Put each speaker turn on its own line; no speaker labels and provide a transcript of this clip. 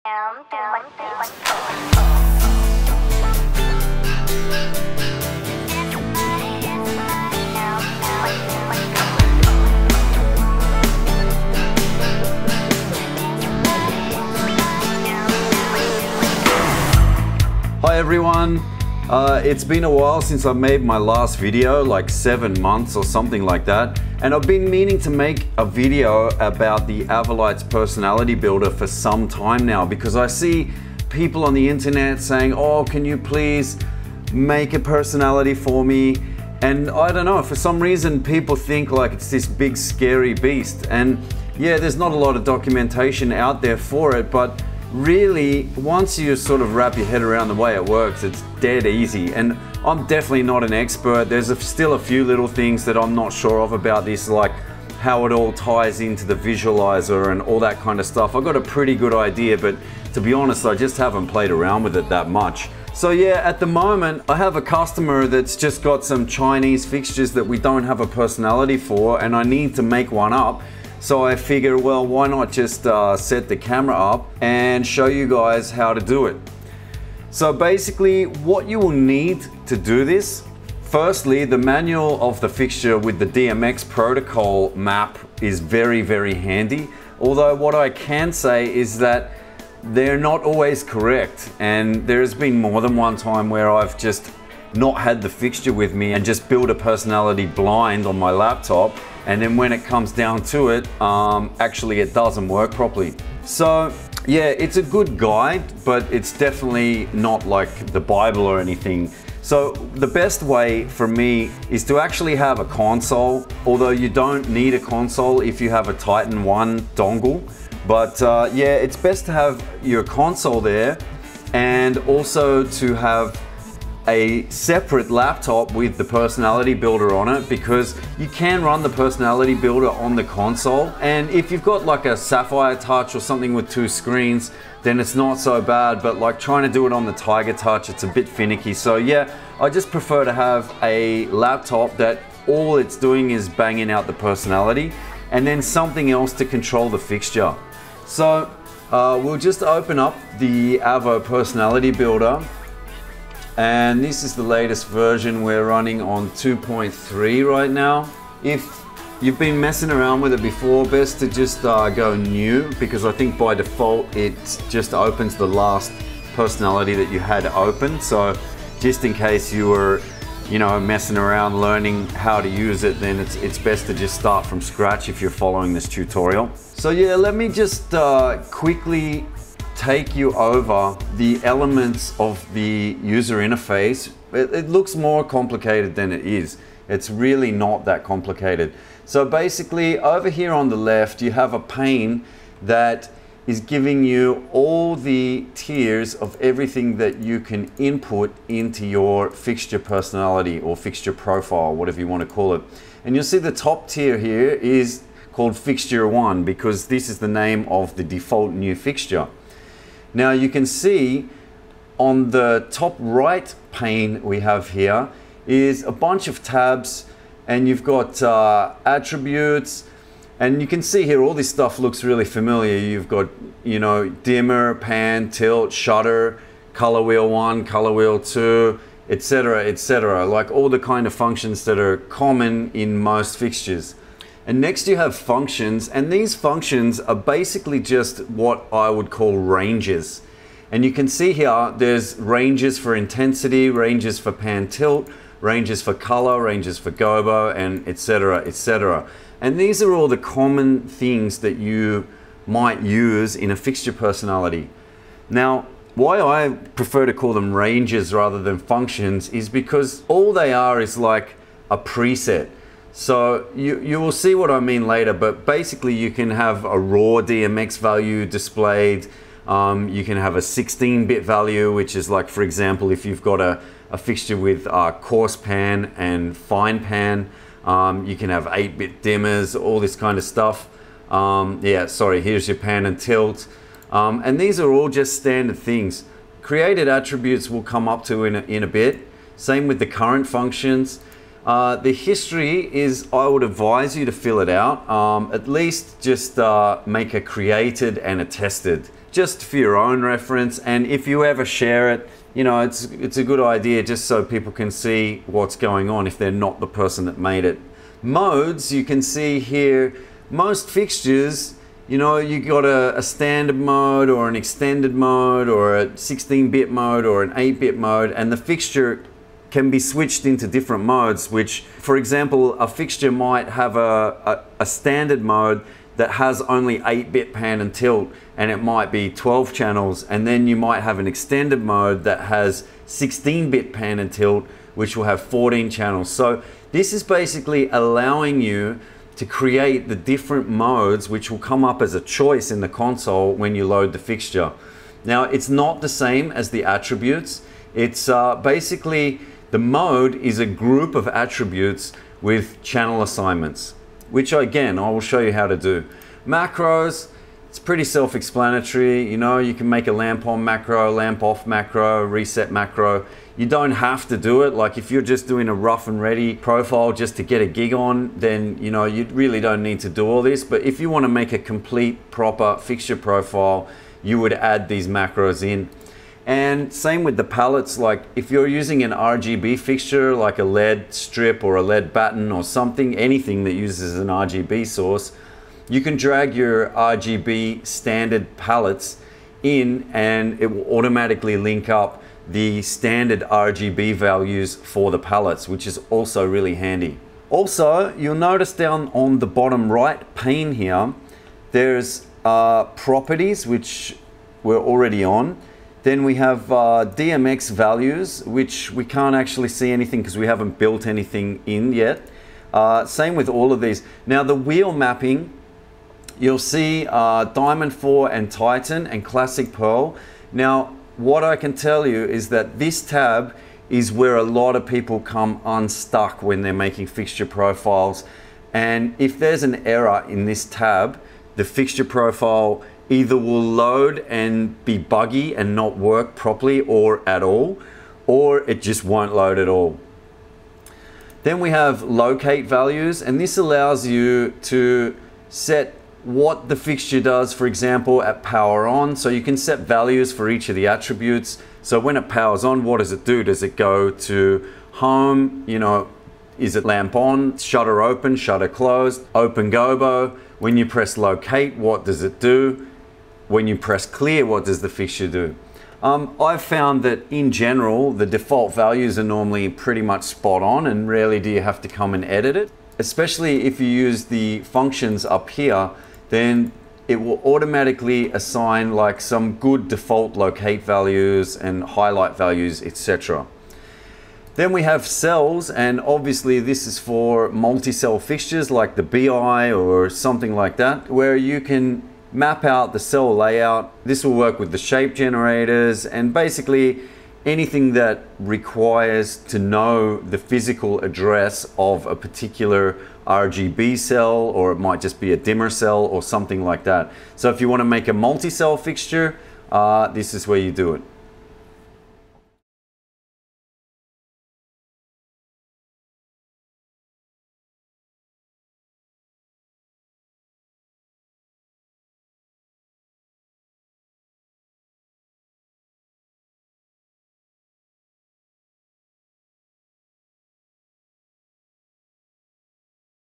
Hi everyone, it's been a while since I made my last video, like 7 months or something like that, and I've been meaning to make a video about the Avolites personality builder for some time now, because I see people on the internet saying, oh, can you please make a personality for me? And I don't know, for some reason people think like it's this big scary beast, and yeah, there's not a lot of documentation out there for it, but really, once you sort of wrap your head around the way it works, it's dead easy. And I'm definitely not an expert. There's still a few little things that I'm not sure of about this, like how it all ties into the visualizer and all that kind of stuff. I got a pretty good idea, but to be honest, I just haven't played around with it that much. So yeah, at the moment, I have a customer that's just got some Chinese fixtures that we don't have a personality for, and I need to make one up. So I figure, well, why not just set the camera up and show you guys how to do it. So basically, what you will need to do this, firstly, the manual of the fixture with the DMX protocol map is very, very handy. Although what I can say is that they're not always correct. And there's been more than one time where I've just not had the fixture with me and just build a personality blind on my laptop, and then when it comes down to it, actually it doesn't work properly. So yeah, it's a good guide, but it's definitely not like the Bible or anything. So the best way for me is to actually have a console, although you don't need a console if you have a Titan 1 dongle. But yeah, it's best to have your console there, and also to have a separate laptop with the personality builder on it, because you can run the personality builder on the console, and if you've got like a Sapphire Touch or something with 2 screens, then it's not so bad. But like trying to do it on the Tiger Touch, it's a bit finicky. So yeah, I just prefer to have a laptop that all it's doing is banging out the personality, and then something else to control the fixture. So we'll just open up the Avo personality builder. And this is the latest version. We're running on 2.3 right now. If you've been messing around with it before, best to just go new, because I think by default it just opens the last personality that you had open. So just in case you were, you know, messing around learning how to use it, then it's best to just start from scratch if you're following this tutorial. So yeah, let me just quickly take you over the elements of the user interface. It looks more complicated than it is. It's really not that complicated. So basically, over here on the left, you have a pane that is giving you all the tiers of everything that you can input into your fixture personality or fixture profile, whatever you want to call it. And you'll see the top tier here is called Fixture 1, because this is the name of the default new fixture. Now you can see on the top right pane we have here is a bunch of tabs, and you've got attributes, and you can see here all this stuff looks really familiar. You've got, you know, dimmer, pan, tilt, shutter, color wheel 1, color wheel 2, etc., etc. Like all the kind of functions that are common in most fixtures. And next you have functions, and these functions are basically just what I would call ranges. And you can see here there's ranges for intensity, ranges for pan tilt, ranges for color, ranges for gobo, and etc., etc. And these are all the common things that you might use in a fixture personality. Now, why I prefer to call them ranges rather than functions is because all they are is like a preset. So you will see what I mean later, but basically you can have a raw DMX value displayed. You can have a 16-bit value, which is like, for example, if you've got a fixture with coarse pan and fine pan, you can have 8-bit dimmers, all this kind of stuff. Yeah, sorry, here's your pan and tilt. And these are all just standard things. Created attributes will come up to in a bit. Same with the current functions. The history is, I would advise you to fill it out. At least just make a created and a tested. just for your own reference. And if you ever share it, you know, it's a good idea just so people can see what's going on if they're not the person that made it. Modes, you can see here, most fixtures, you know, you got a standard mode or an extended mode or a 16-bit mode or an 8-bit mode, and the fixture can be switched into different modes, which, for example, a fixture might have a standard mode that has only 8-bit pan and tilt, and it might be 12 channels, and then you might have an extended mode that has 16-bit pan and tilt, which will have 14 channels. So this is basically allowing you to create the different modes which will come up as a choice in the console when you load the fixture. Now, it's not the same as the attributes. It's basically, the mode is a group of attributes with channel assignments, which again, I will show you how to do. Macros, it's pretty self-explanatory. You know, you can make a lamp on macro, lamp off macro, reset macro. You don't have to do it. Like if you're just doing a rough and ready profile just to get a gig on, then you know, you really don't need to do all this. But if you want to make a complete proper fixture profile, you would add these macros in. And same with the palettes. Like if you're using an RGB fixture, like a LED strip or a LED batten or something, anything that uses an RGB source, you can drag your RGB standard palettes in and it will automatically link up the standard RGB values for the palettes, which is also really handy. Also, you'll notice down on the bottom right pane here, there's properties, which we're already on. Then we have DMX values, which we can't actually see anything because we haven't built anything in yet. Same with all of these. Now the wheel mapping, you'll see Diamond 4 and Titan and Classic Pearl. Now, what I can tell you is that this tab is where a lot of people come unstuck when they're making fixture profiles. And if there's an error in this tab, the fixture profile either will load and be buggy and not work properly or at all, or it just won't load at all. Then we have locate values, and this allows you to set what the fixture does, for example, at power on. So you can set values for each of the attributes. So when it powers on, what does it do? Does it go to home? You know, is it lamp on, shutter open, shutter closed, open gobo? When you press locate, what does it do? When you press clear, what does the fixture do? I've found that in general, the default values are normally pretty much spot on, and rarely do you have to come and edit it. Especially if you use the functions up here, then it will automatically assign like some good default locate values and highlight values, etc. Then we have cells, and obviously this is for multi-cell fixtures like the BI or something like that, where you can map out the cell layout. This will work with the shape generators and basically anything that requires to know the physical address of a particular RGB cell, or it might just be a dimmer cell or something like that. So if you want to make a multi-cell fixture, this is where you do it.